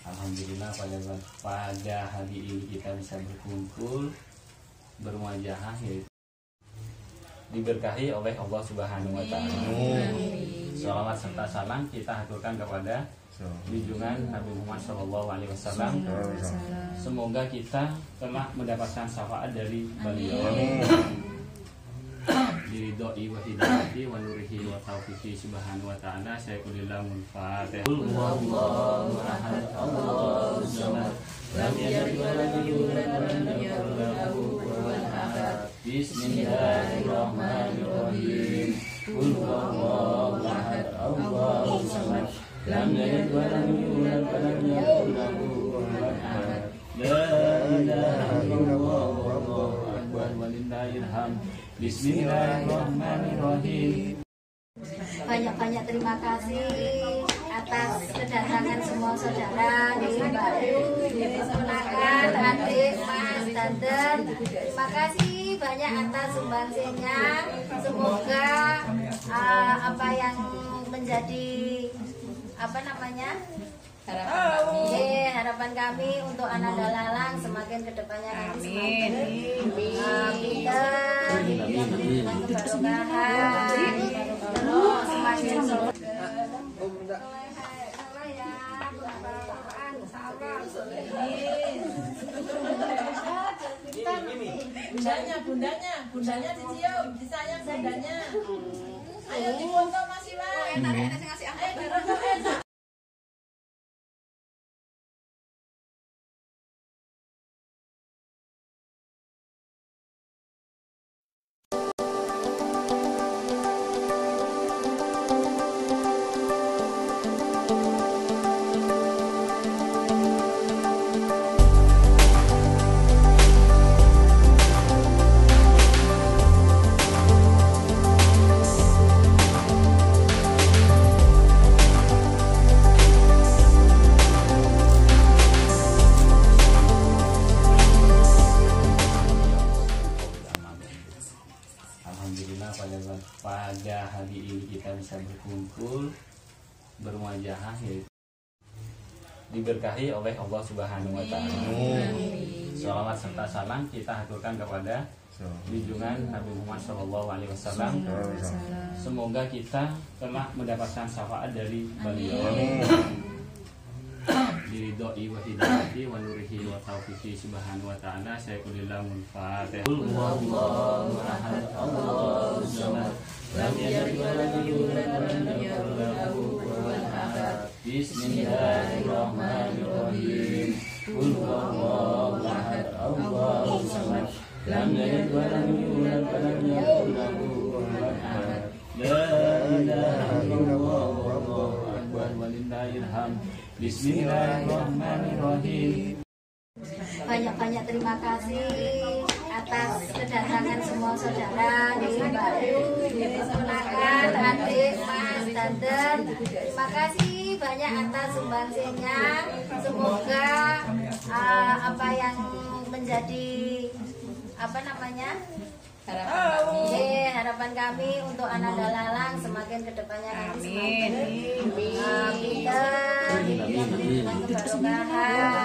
Alhamdulillah pada hari ini kita bisa berkumpul bermuajahah, yaitu diberkahi oleh Allah Subhanahu wa Ta'ala. Shalawat serta salam kita haturkan kepada junjungan Nabi Muhammad SAW. Semoga kita telah mendapatkan syafaat dari beliau, diridhoi wa hidayati wa nurihi wa taufiqi subhanahu wa ta'ala. Syaikhulillah munfatih. Qul huwallahu ahad, Allahus samad, lam yalid wa lam yulad wa lam yakul lahu kufuwan ahad. Bismillahirrahmanirrahim. Qul huwallahu ahad, Allahus samad, lam yalid wa lam yulad wa lam yakul lahu kufuwan ahad. La ilaha illallah wallahu akbar walillahil hamd. Bismillahirrahmanirrahim. Banyak-banyak terima kasih atas kedatangan semua saudara, ponakan, adik, mas, tante. Terima kasih banyak atas sumbangsihnya. Semoga apa yang menjadi harapan kami untuk anak dalalang semakin kedepannya semakin keberkahan, terus semakin bundanya dicium, disayang bundanya. Ayo difoto Mas Iwan. Ayo difoto. Alhamdulillah pada hari ini kita bisa berkumpul bermuajahah, yaitu diberkahi oleh Allah Subhanahu wa Ta'ala. Shalawat serta salam kita haturkan kepada junjungan Nabi Muhammad SAW. Semoga kita telah mendapatkan syafaat dari beliau, diridhoi wa hidayati wa nurihi wa taufiqi subhanahu wa ta'ala. Syaikhulillah munfatih. Qul huwallahu ahad, Allahus samad, lam yalid wa lam yulad wa lam yakul lahu kufuwan ahad. Bismillahirrahmanirrahim. Qul huwallahu ahad, Allahus samad, lam yalid wa lam yulad wa lam yakul lahu kufuwan ahad. La ilaha illallah wallahu akbar walillahil hamd. Bismillahirrahmanirrahim. banyak-banyak terima kasih atas kedatangan semua saudara, ponakan, adik, mas, tante. Terima kasih banyak atas sumbangsihnya. Semoga apa yang menjadi harapan kami untuk anak dalalang semakin kedepannya semakin keberkahan,